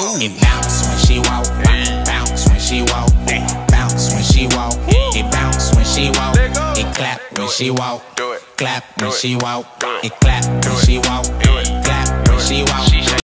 It bounce when she walk, bounce when she walk, bounce when she walk. It bounce when she walk, it clap when she walk, clap when she walk, it clap when she walk, clap when she walk.